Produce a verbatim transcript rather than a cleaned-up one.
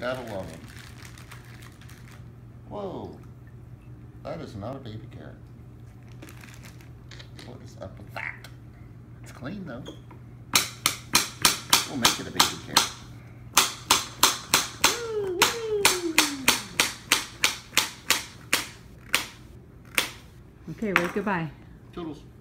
Gotta love them. Whoa, that is not a baby carrot. What is up with that? It's clean though. We'll make it a baby carrot. Woo, woo. Okay, wave goodbye. Toodles.